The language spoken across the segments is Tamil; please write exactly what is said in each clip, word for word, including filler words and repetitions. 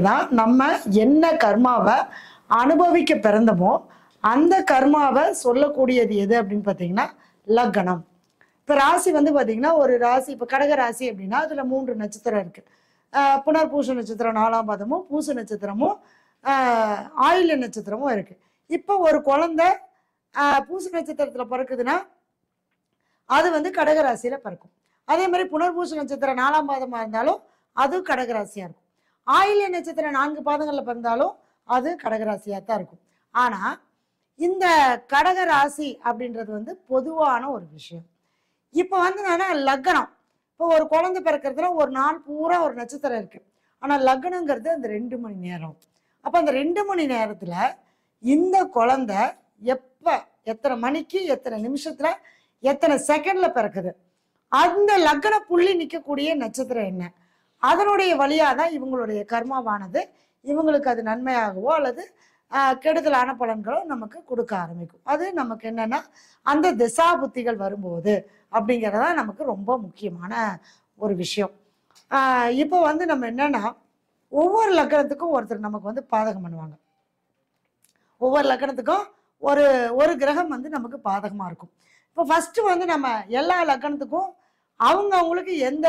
தான் நம்ம என்ன கர்மாவை அனுபவிக்க பிறந்தமோ அந்த கர்மாவை சொல்லக்கூடியது எது அப்படின்னு பார்த்தீங்கன்னா லக்னம். இப்போ ராசி வந்து பார்த்தீங்கன்னா ஒரு ராசி, இப்போ கடக ராசி அப்படின்னா அதில் மூன்று நட்சத்திரம் இருக்குது. புனர்பூச நட்சத்திரம் நாலாம் பாதமும், பூச நட்சத்திரமும், ஆயில்ய நட்சத்திரமும் இருக்குது. இப்போ ஒரு குழந்தை பூச நட்சத்திரத்தில் பிறக்குதுன்னா அது வந்து கடகராசியில் பிறக்கும். அதே மாதிரி புனர்பூச நட்சத்திரம் நாலாம் பாதமாக இருந்தாலும் அது கடகராசியாக இருக்கும். ஆயில்ய நட்சத்திரம் நான்கு பாதங்களில் பிறந்தாலும் அது கடகராசியாக தான் இருக்கும். ஆனால் இந்த கடகராசி அப்படின்றது வந்து பொதுவான ஒரு விஷயம். இப்போ வந்து என்னன்னா லக்னம், இப்போ ஒரு குழந்தை பிறக்கிறதுல ஒரு நாள் பூரா ஒரு நட்சத்திரம் இருக்கு. ஆனால் லக்னங்கிறது அந்த ரெண்டு மணி நேரம். அப்போ அந்த ரெண்டு மணி நேரத்தில் இந்த குழந்தை எப்போ எத்தனை மணிக்கு எத்தனை நிமிஷத்துல எத்தனை செகண்ட்ல பிறக்குது, அந்த லக்ன புள்ளி நிற்கக்கூடிய நட்சத்திரம் என்ன, அதனுடைய வழியாக தான் இவங்களுடைய கர்மாவானது இவங்களுக்கு அது நன்மையாகவோ அல்லது கெடுதலான பலன்களோ நமக்கு கொடுக்க ஆரம்பிக்கும். அது நமக்கு என்னன்னா அந்த திசா புத்திகள் வரும்போது அப்படிங்கிறதா நமக்கு ரொம்ப முக்கியமான ஒரு விஷயம். ஆஹ் இப்போ வந்து நம்ம என்னன்னா ஒவ்வொரு லக்னத்துக்கும் ஒருத்தர் நமக்கு வந்து பாதகம் பண்ணுவாங்க. ஒவ்வொரு லக்னத்துக்கும் ஒரு ஒரு கிரகம் வந்து நமக்கு பாதகமா இருக்கும். இப்போ ஃபர்ஸ்ட் வந்து நம்ம எல்லா லக்னத்துக்கும் அவங்க அவங்களுக்கு எந்த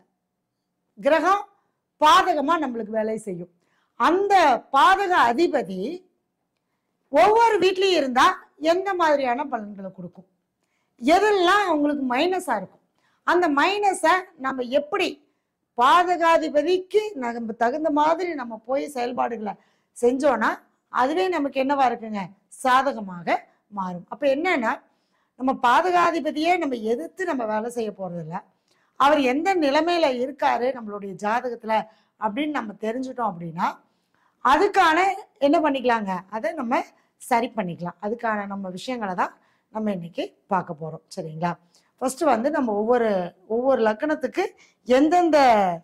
கிரகம் பாதகமா நம்மளுக்கு வேலை செய்யும், அந்த பாதக அதிபதி ஒவ்வொரு வீட்லயும் இருந்தா எந்த மாதிரியான பலன்களை கொடுக்கும், எதெல்லாம் அவங்களுக்கு மைனஸா இருக்கும், அந்த மைனஸை நம்ம எப்படி பாதகாதிபதிக்கு நம்ம தகுந்த மாதிரி நம்ம போய் செயல்பாடுகளை செஞ்சோன்னா அதுவே நமக்கு என்னவா இருக்குங்க, சாதகமாக மாறும். அப்ப என்னன்னா நம்ம பாதகாதிபதியே நம்ம எதிர்த்து நம்ம வேலை செய்ய போறதில்ல, அவர் எந்த நிலைமையில இருக்காரு நம்மளுடைய ஜாதகத்துல அப்படின்னு நம்ம தெரிஞ்சுட்டோம் அப்படின்னா அதுக்கான என்ன பண்ணிக்கலாங்க, அதை நம்ம சரி பண்ணிக்கலாம். அதுக்கான நம்ம விஷயங்களை தான் நம்ம இன்னைக்கு பார்க்க போறோம். சரிங்களா? ஃபர்ஸ்ட் வந்து நம்ம ஒவ்வொரு ஒவ்வொரு லக்னத்துக்கு எந்தெந்த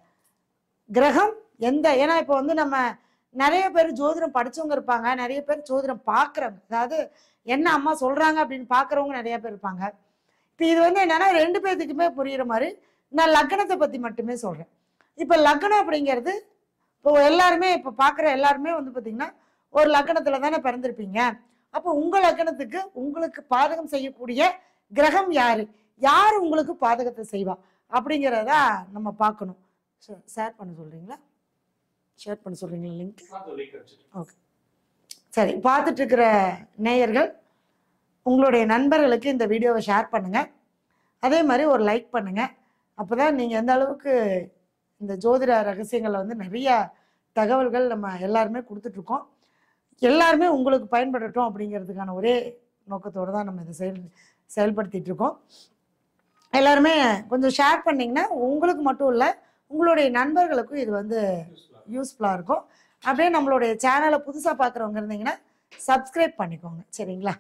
கிரகம் எந்த, ஏன்னா இப்போ வந்து நம்ம நிறைய பேர் ஜோதிடம் படிச்சவங்க இருப்பாங்க, நிறைய பேர் ஜோதிடம் பார்க்குறவங்க, அதாவது என்ன அம்மா சொல்றாங்க அப்படின்னு பார்க்குறவங்க நிறைய பேர் இருப்பாங்க. இப்போ இது வந்து என்னன்னா ரெண்டு பேர்த்துக்குமே புரியுற மாதிரி நான் லக்னத்தை பத்தி மட்டுமே சொல்றேன். இப்போ லக்னம் அப்படிங்கிறது இப்போ எல்லாருமே இப்போ பார்க்குற எல்லாருமே வந்து பார்த்தீங்கன்னா ஒரு லக்னத்துல தானே பிறந்திருப்பீங்க. அப்போ உங்க லக்னத்துக்கு உங்களுக்கு பாதகம் செய்யக்கூடிய கிரகம் யாரு, யார் உங்களுக்கு பாதகத்தை செய்வா அப்படிங்கிறத நம்ம பார்க்கணும். ஷேர் பண்ண சொல்றீங்களா? ஷேர் பண்ண சொல்றீங்களா லிங்க்? ஓகே, சரி. பார்த்துட்டு இருக்கிற நேயர்கள் உங்களுடைய நண்பர்களுக்கு இந்த வீடியோவை ஷேர் பண்ணுங்க, அதே மாதிரி ஒரு லைக் பண்ணுங்க. அப்போதான் நீங்கள் எந்த அளவுக்கு இந்த ஜோதிட ரகசியங்களை வந்து நிறைய தகவல்கள் நம்ம எல்லாருமே கொடுத்துட்ருக்கோம், எல்லாருமே உங்களுக்கு பயன்படட்டும் அப்படிங்கிறதுக்கான ஒரே நோக்கத்தோடு தான் நம்ம இதை செயல் செயல்படுத்திட்டு இருக்கோம். எல்லாருமே கொஞ்சம் ஷேர் பண்ணிங்கன்னா உங்களுக்கு மட்டும் இல்லை உங்களுடைய நண்பர்களுக்கும் இது வந்து யூஸ்ஃபுல்லாக இருக்கும். அப்படியே நம்மளுடைய சேனலை புதுசாக பார்க்குறவங்க இருந்தீங்கன்னா சப்ஸ்கிரைப் பண்ணிக்கோங்க. சரிங்களா?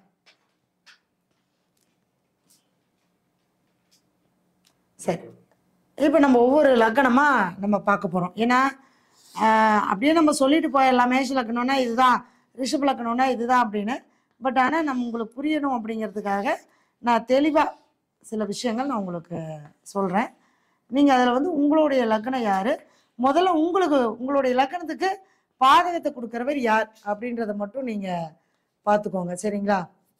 சரி, இப்போ நம்ம ஒவ்வொரு லக்னமாக நம்ம பார்க்க போகிறோம். ஏன்னா அப்படியே நம்ம சொல்லிட்டு போயிடலாம், மேஷ லக்னம்னா இதுதான், ரிஷப லக்னம்னா இதுதான் அப்படின்னு. பட் ஆனால் நம்ம உங்களுக்கு புரியணும் அப்படிங்கிறதுக்காக நான் தெளிவாக சில விஷயங்கள் நான் உங்களுக்கு சொல்கிறேன். நீங்கள் அதில் வந்து உங்களுடைய லக்னம் யார், முதல்ல உங்களுக்கு உங்களுடைய லக்னத்துக்கு பாதகத்தை கொடுக்குறவர் யார் அப்படின்றத மட்டும் நீங்கள் பார்த்துக்கோங்க. சரிங்களா?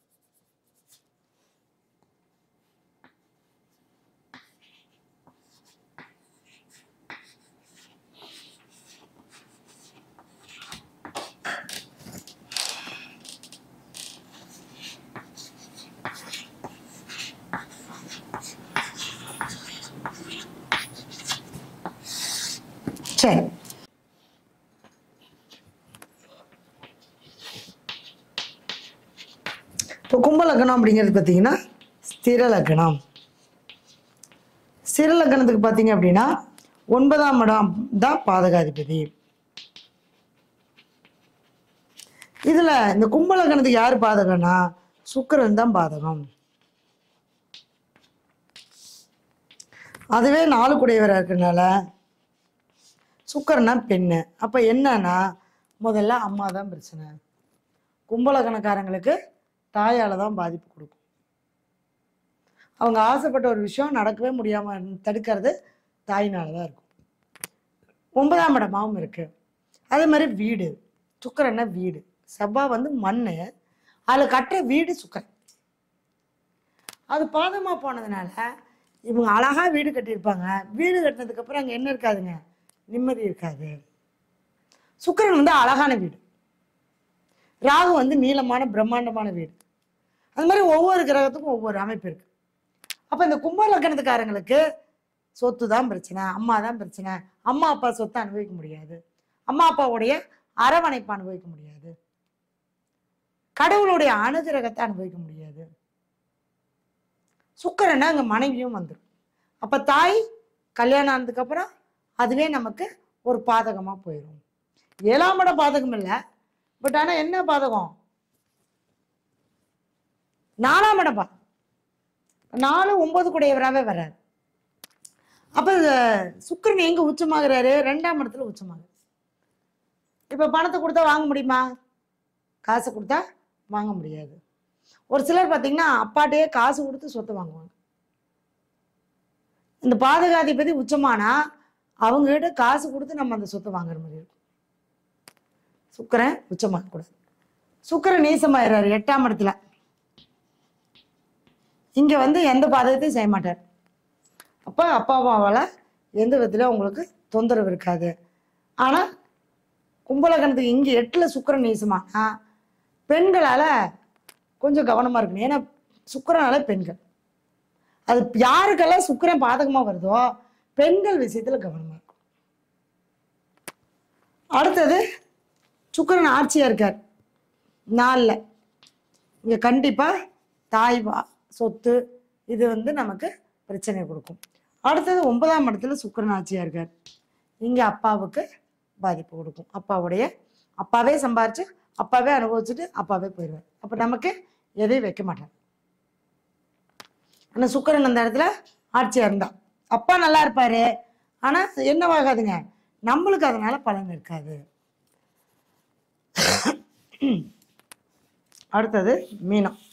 சரி, இப்போ கும்ப லக்னம் அப்படிங்கிறது பார்த்தீங்கன்னா ஸ்திர லக்னம். ஸ்திர லக்னத்துக்கு பார்த்தீங்க அப்படின்னா ஒன்பதாம் இடம் தான் பாதகாதிபதி. இதுல இந்த கும்ப லக்னத்துக்கு யாரு பாதகம்னா சுக்கிரன் தான் பாதகம். அதுவே நாலு குடையவராக இருக்கிறதுனால சுக்கிரனா பெண்ணு. அப்போ என்னன்னா முதல்ல அம்மா தான் பிரச்சனை. கும்பலக்கணக்காரங்களுக்கு தாயால் தான் பாதிப்பு கொடுக்கும். அவங்க ஆசைப்பட்ட ஒரு விஷயம் நடக்கவே முடியாமல் தடுக்கிறது தாயினால தான் இருக்கும். ஒன்பதாம் இடமாவும் இருக்கு. அதே மாதிரி வீடு, சுக்கிரன்னா வீடு, செவ்வாய் வந்து மண், அதில் கட்டுற வீடு சுக்கிரன். அது பாதமாக போனதுனால இவங்க அழகாக வீடு கட்டியிருப்பாங்க. வீடு கட்டினதுக்கப்புறம் அங்கே என்ன இருக்காதுங்க, நிம்மதி இருக்காது. சுக்கிரன் வந்து அழகான வீடு, ராகு வந்து நீளமான பிரம்மாண்டமான வீடு. அது மாதிரி ஒவ்வொரு கிரகத்துக்கும் ஒவ்வொரு அமைப்பு இருக்கு. அப்போ இந்த கும்ப லக்னத்துக்காரங்களுக்கு சொத்து தான் பிரச்சனை, அம்மா தான் பிரச்சனை. அம்மா அப்பா சொத்தை அனுபவிக்க முடியாது, அம்மா அப்பாவுடைய அரவணைப்பு அனுபவிக்க முடியாது, கடவுளுடைய அனுகிரகத்தை அனுபவிக்க முடியாது. சுக்கிரன்னா அங்கே மனைவியும் வந்துடும். அப்போ தாய் கல்யாணம் ஆனதுக்கப்புறம் அதுவே நமக்கு ஒரு பாதகமாக போயிடும். ஏழாம் இடம் பாதகம் இல்லை, பட் ஆனால் என்ன பாதகம், நாலாம் இடம் பாதகம். நாலு ஒன்பது கூடையவராகவே வர்றாரு. அப்போ சுக்கிரன் எங்கே உச்சமாகிறாரு, ரெண்டாம் இடத்துல உச்சமாகுது. இப்போ பணத்தை கொடுத்தா வாங்க முடியுமா, காசை கொடுத்தா வாங்க முடியாது. ஒரு சிலர் பார்த்தீங்கன்னா அப்பாட்டையே காசு கொடுத்து சொத்தை வாங்குவாங்க. இந்த பாதகாதிபதி உச்சமானா அவங்ககிட்ட காசு கொடுத்து நம்ம அந்த சொத்தை வாங்குற மாதிரி இருக்கும். சுக்கிரன் உச்சமாக கூடாது. சுக்கிரன் நீசமாயிறாரு எட்டாம் இடத்துல. இங்கே வந்து எந்த பாதகத்தையும் செய்ய மாட்டார். அப்போ அப்பா அம்மாவால் எந்த விதத்துலையும் அவங்களுக்கு தொந்தரவு இருக்காது. ஆனால் கும்பலகணத்துக்கு இங்கே எட்டில் சுக்கிரன் நீசமானா பெண்களால் கொஞ்சம் கவனமாக இருக்கணும். ஏன்னா சுக்கிரனால பெண்கள், அது யாருக்கெல்லாம் சுக்கிரன் பாதகமாக வருதோ பெண்கள் விஷயத்தில் கவனமாக இருக்கும். அடுத்தது சுக்கிரன் ஆட்சியாக இருக்கார் நாளில். இங்கே கண்டிப்பாக தாய் சொத்து இது வந்து நமக்கு பிரச்சனை கொடுக்கும். அடுத்தது ஒன்பதாம் இடத்துல சுக்கிரன் ஆட்சியாக இருக்கார். இங்கே அப்பாவுக்கு பாதிப்பு கொடுக்கும். அப்பாவுடைய அப்பாவே சம்பாரிச்சு அப்பாவே அனுபவிச்சுட்டு அப்பாவே போயிடுவார். அப்போ நமக்கு எதையும் வைக்க மாட்டார். ஆனால் சுக்கிரன் அந்த இடத்துல ஆட்சியாக இருந்தா அப்பா நல்லா இருப்பாரு, ஆனால் என்னவாகாதுங்க, நம்மளுக்கு அதனால பலன் இருக்காது. அடுத்தது மீனம்.